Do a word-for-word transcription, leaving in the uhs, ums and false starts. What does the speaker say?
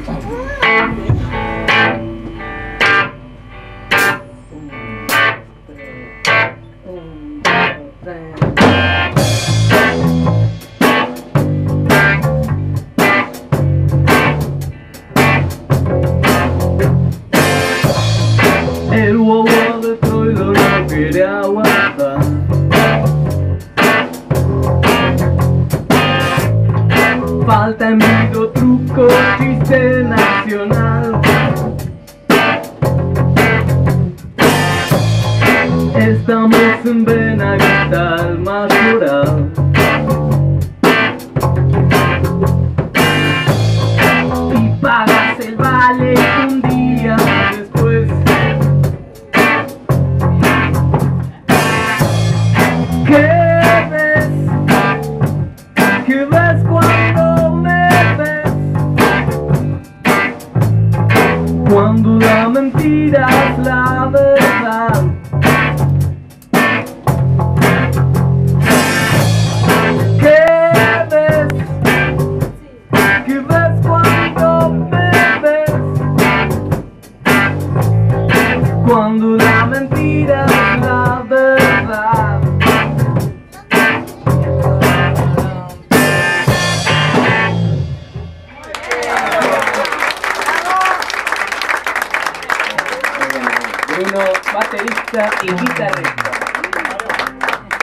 El guagua de Troilo no quiere aguantar. Falta envido, truco, chiste nacional. Estamos en Benaguita, el más rural. Y pagas el vale un día después. ¿Qué ves? ¿Qué ves cuando me ves? Cuando la mentira es la verdad. ¿Qué ves? ¿Qué ves cuando me ves? Cuando la mentira es la verdad. Bruno, baterista y guitarrista.